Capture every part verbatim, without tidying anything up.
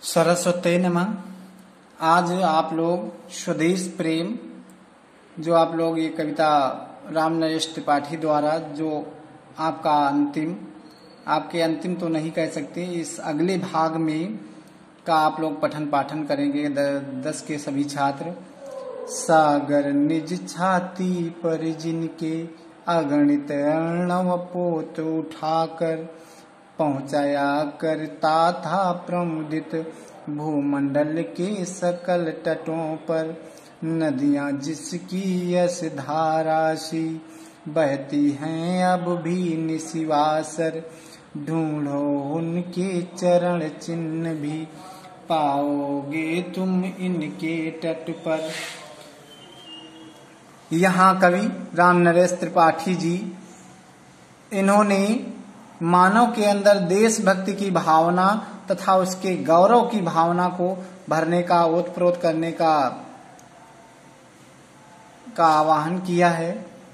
सरस्वती नमः। आज आप लोग स्वदेश प्रेम, जो आप लोग ये कविता राम नरेश त्रिपाठी द्वारा, जो आपका अंतिम आपके अंतिम तो नहीं कह सकते, इस अगले भाग में का आप लोग पठन पाठन करेंगे। दस के सभी छात्र। सागर निज छाती पर जिनके अगणित अर्णव पोत उठाकर पहुंचाया करता था प्रमुदित भूमंडल के सकल तटों पर। नदियां जिसकी यश धारा सी बहती हैं अब भी निशिवासर। ढूंढो उनके चरण चिन्ह भी पाओगे तुम इनके तट पर। यहाँ कवि राम नरेश त्रिपाठी जी, इन्होंने मानव के अंदर देशभक्ति की भावना तथा उसके गौरव की भावना को भरने का, ओतप्रोत करने का का आवाहन किया है।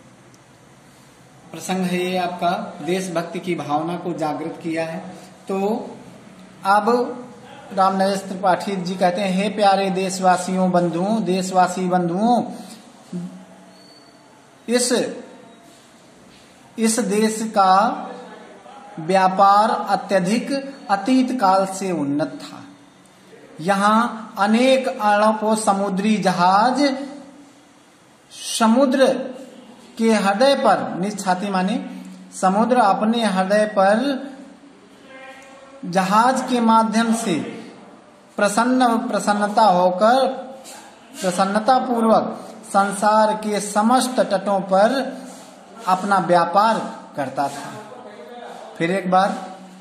प्रसंग है ये आपका, देशभक्ति की भावना को जागृत किया है। तो अब राम नरेश त्रिपाठी जी कहते हैं, हे प्यारे देशवासियों बंधुओं, देशवासी बंधुओं, इस इस देश का व्यापार अत्यधिक अतीत काल से उन्नत था। यहाँ अनेक अणपों समुद्री जहाज समुद्र के हृदय पर, निज छाती माने समुद्र अपने हृदय पर जहाज के माध्यम से प्रसन्न प्रसन्नता होकर प्रसन्नता पूर्वक संसार के समस्त तटों पर अपना व्यापार करता था। फिर एक बार,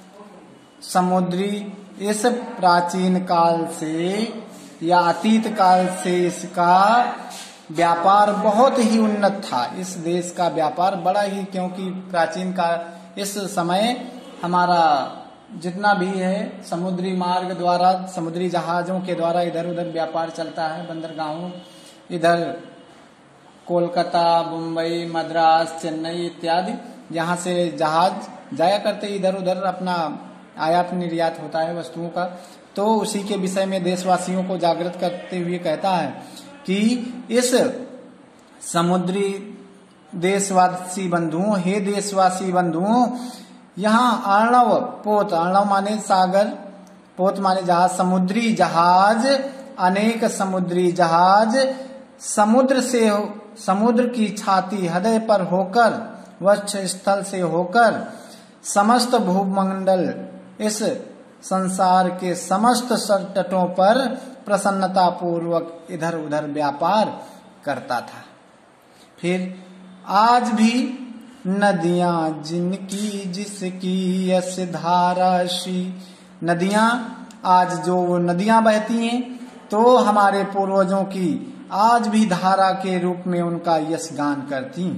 समुद्री इस प्राचीन काल से या अतीत काल से इसका व्यापार बहुत ही उन्नत था। इस देश का व्यापार बड़ा ही, क्योंकि प्राचीन काल इस समय हमारा जितना भी है समुद्री मार्ग द्वारा, समुद्री जहाजों के द्वारा इधर उधर व्यापार चलता है। बंदरगाहों, इधर कोलकाता, मुंबई, मद्रास, चेन्नई इत्यादि यहाँ से जहाज जाया करते, इधर उधर अपना आयात निर्यात होता है वस्तुओं का। तो उसी के विषय में देशवासियों को जागृत करते हुए कहता है कि इस समुद्री देशवासी बंधुओं, हे देशवासी बंधुओं, यहाँ अर्णव पोत, अर्णव माने सागर, पोत माने जहाज, समुद्री जहाज, अनेक समुद्री जहाज समुद्र से, समुद्र की छाती हृदय पर होकर, वक्ष स्थल से होकर समस्त भूमंडल, इस संसार के समस्त तटों पर प्रसन्नता पूर्वक इधर उधर व्यापार करता था। फिर आज भी नदियां जिनकी जिसकी यश धारा सी, नदियां आज जो नदियां बहती हैं तो हमारे पूर्वजों की आज भी धारा के रूप में उनका यश गान करती।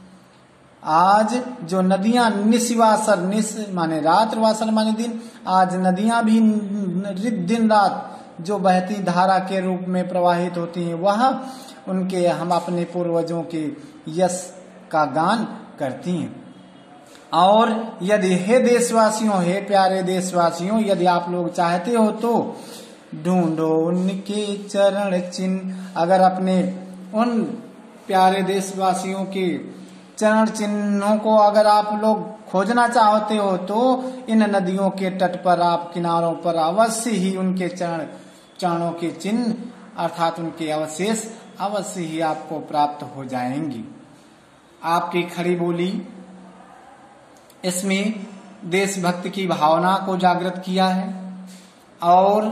आज जो नदियां निशिवासर, निश माने रात, वासर माने दिन, आज नदियां भी दिन रात जो बहती धारा के रूप में प्रवाहित होती हैं, वह उनके, हम अपने पूर्वजों के यश का गान करती हैं। और यदि हे देशवासियों, हे प्यारे देशवासियों, यदि आप लोग चाहते हो तो ढूंढो उनके चरण चिन्ह। अगर अपने उन प्यारे देशवासियों के चरण चिन्हों को अगर आप लोग खोजना चाहते हो तो इन नदियों के तट पर, आप किनारों पर अवश्य ही उनके चरण चरणों के चिन्ह अर्थात उनके अवशेष अवश्य ही आपको प्राप्त हो जाएंगी। आपकी खड़ी बोली इसमें देशभक्ति की भावना को जागृत किया है और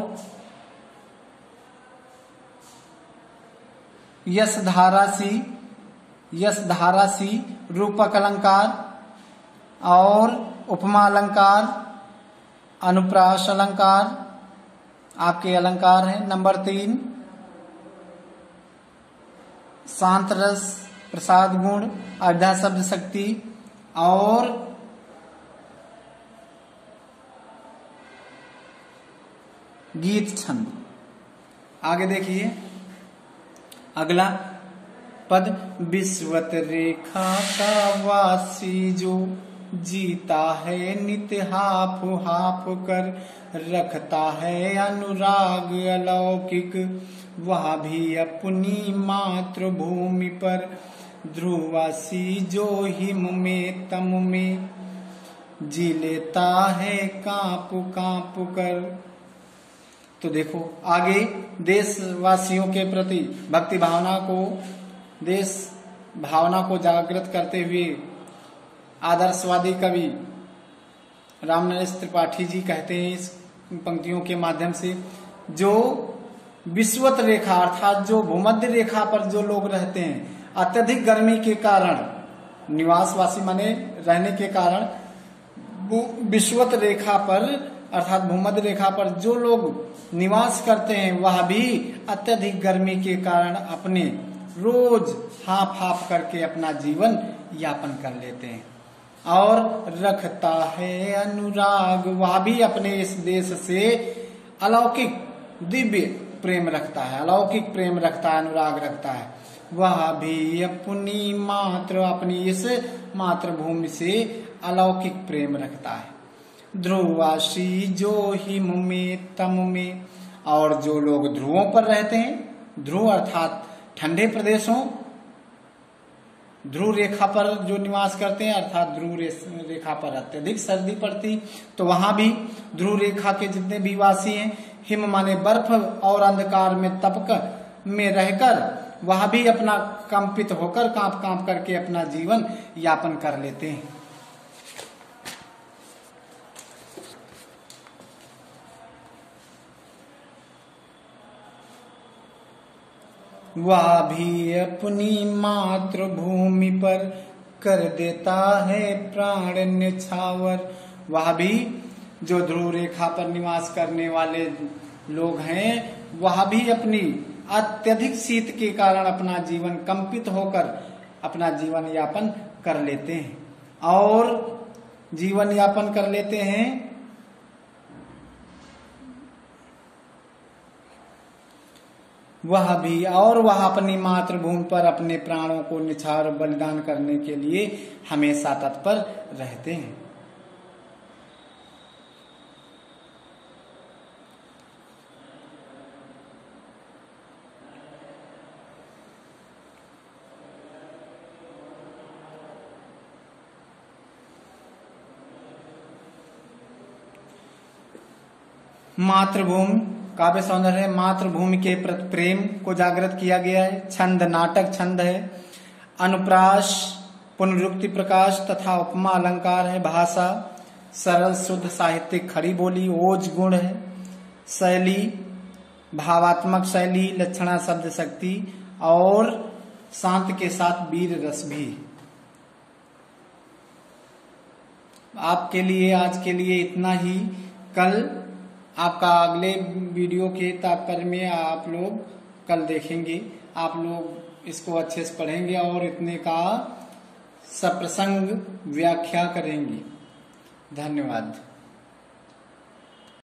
यश धारा सी यश धारा सी रूपक अलंकार और उपमा अलंकार, अनुप्रास अलंकार आपके अलंकार हैं। नंबर तीन, शांत रस प्रसाद गुण, अर्धा शब्द शक्ति और गीत छंद। आगे देखिए अगला पद, विश्वत रेखा का वासी जो जीता है नित्य हाफ हाफ कर, रखता है अनुराग अलौकिक, वह भी अपनी मातृभूमि पर, ध्रुवासी जो हिम में तम में, जी लेता है कांप कांप कर। तो देखो आगे देशवासियों के प्रति भक्ति भावना को, देश भावना को जागृत करते हुए आदर्शवादी कवि रामनरेश त्रिपाठी जी कहते हैं इस पंक्तियों के माध्यम से, जो विषुवत रेखा अर्थात जो भूमध्य रेखा पर जो लोग रहते हैं, अत्यधिक गर्मी के कारण, निवासवासी माने रहने के कारण, विषुवत रेखा पर अर्थात भूमध्य रेखा पर जो लोग निवास करते हैं, वह भी अत्यधिक गर्मी के कारण अपने रोज हाफ हाफ करके अपना जीवन यापन कर लेते हैं। और रखता है अनुराग, वह भी अपने इस देश से अलौकिक दिव्य प्रेम रखता है, अलौकिक प्रेम रखता है, अनुराग रखता है। वह भी अपनी मातृ अपनी इस मातृभूमि से अलौकिक प्रेम रखता है। ध्रुवासी जो हिम में तम में, और जो लोग ध्रुवों पर रहते हैं, ध्रुव अर्थात ठंडे प्रदेशों, ध्रुव रेखा पर जो निवास करते हैं, अर्थात ध्रुव रेखा पर अत्यधिक सर्दी पड़ती, तो वहां भी ध्रुव रेखा के जितने भी वासी हैं, हिम माने बर्फ और अंधकार में तपक में रहकर वह भी अपना कंपित होकर कांप कांप करके अपना जीवन यापन कर लेते हैं। वह भी अपनी मातृभूमि पर कर देता है प्राण न्यौछावर, वह भी जो ध्रुव रेखा पर निवास करने वाले लोग हैं, वह भी अपनी अत्यधिक शीत के कारण अपना जीवन कंपित होकर अपना जीवन यापन कर लेते हैं, और जीवन यापन कर लेते हैं। वह भी और वह अपनी मातृभूमि पर अपने प्राणों को न्यौछावर बलिदान करने के लिए हमेशा तत्पर रहते हैं। मातृभूमि काव्य सौंदर्य, मातृभूमि के प्रति प्रेम को जागृत किया गया है। छंद नाटक छंद है। अनुप्रास पुनरुक्ति प्रकाश तथा उपमा अलंकार है। भाषा सरल शुद्ध साहित्यिक खड़ी बोली ओज गुण है। शैली भावात्मक शैली, लक्षणा शब्द शक्ति और शांत के साथ वीर रस भी। आपके लिए आज के लिए इतना ही। कल आपका अगले वीडियो के तात्पर्य में आप लोग कल देखेंगे। आप लोग इसको अच्छे से पढ़ेंगे और इतने का सप्रसंग व्याख्या करेंगे। धन्यवाद।